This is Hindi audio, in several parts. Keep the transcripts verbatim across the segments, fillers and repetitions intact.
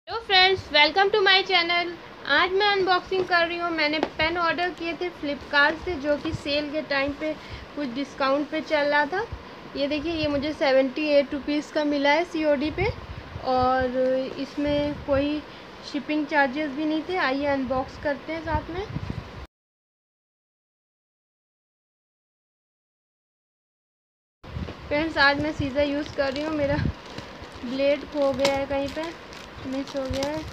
Hello friends, welcome to my channel. आज मैं अनबॉक्सिंग कर रही हूँ। मैंने पेन ऑर्डर किए थे फ्लिपकार्ट से, जो कि सेल के टाइम पे कुछ डिस्काउंट पे चल रहा था। ये देखिए, ये मुझे सेवेंटी एट रुपीज़ का मिला है सीओडी पे, और इसमें कोई शिपिंग चार्जेस भी नहीं थे। आइए अनबॉक्स करते हैं साथ में। फ्रेंड्स, आज मैं सीज़र यूज़ कर रही हूँ। मेरा ब्लेड खो गया है, कहीं पे मिस हो गया है।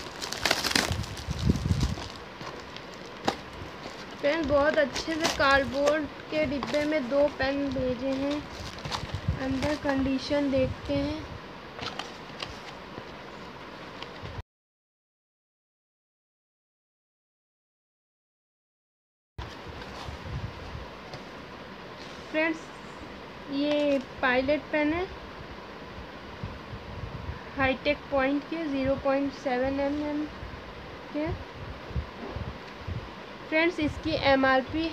पेन बहुत अच्छे से कार्डबोर्ड के डिब्बे में दो पेन भेजे हैं। अंदर कंडीशन देखते हैं। फ्रेंड्स, ये पायलट पेन है, हाईटेक पॉइंट के zero point seven M M के। फ्रेंड्स, इसकी एमआरपी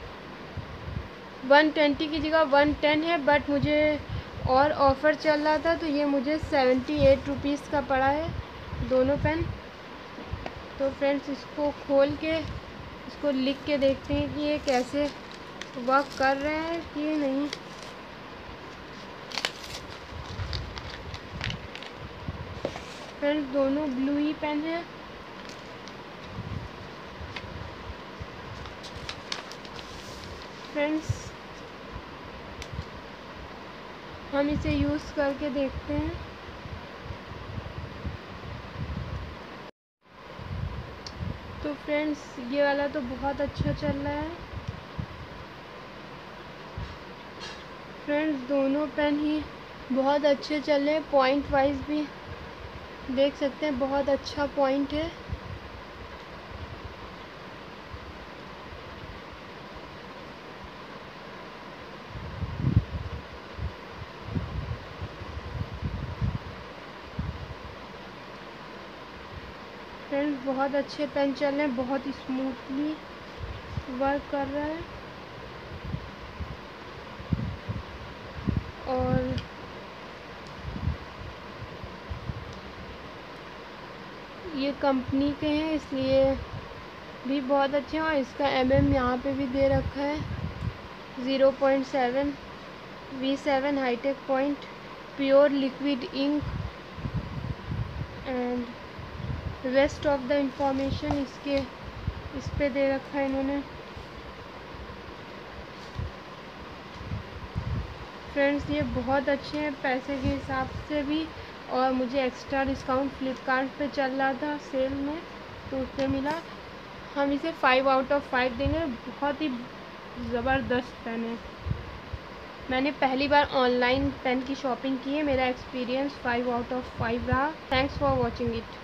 वन ट्वेंटी की जगह वन टेन है, बट मुझे और ऑफ़र चल रहा था तो ये मुझे सेवेंटी एट रुपीज़ का पड़ा है दोनों पेन। तो फ्रेंड्स, इसको खोल के इसको लिख के देखते हैं कि ये कैसे वर्क कर रहे हैं कि नहीं। फ्रेंड्स, दोनों ब्लू ही पेन है। फ्रेंड्स, हम इसे यूज़ करके देखते हैं। तो फ्रेंड्स, ये वाला तो बहुत अच्छा चल रहा है। फ्रेंड्स, दोनों पेन ही बहुत अच्छे चल रहे हैं। पॉइंट वाइज भी देख सकते हैं, बहुत अच्छा पॉइंट है। फ्रेंड्स, बहुत अच्छे पेन चल रहे हैं, बहुत स्मूथली वर्क कर रहा है। और ये कंपनी के हैं, इसलिए भी बहुत अच्छे हैं। और इसका एम एम यहाँ पे भी दे रखा है, zero point seven V seven hitech point, pure liquid ink, and rest of the information इसके इस पे दे रखा है इन्होंने। फ्रेंड्स, ये बहुत अच्छे हैं पैसे के हिसाब से भी, और मुझे एक्स्ट्रा डिस्काउंट फ्लिपकार्ट पे चल रहा था सेल में, तो उससे मिला। हम इसे फाइव आउट ऑफ फाइव देंगे। बहुत ही ज़बरदस्त पेन है। मैंने पहली बार ऑनलाइन पेन की शॉपिंग की है। मेरा experience five out of five रहा। Thanks for watching it.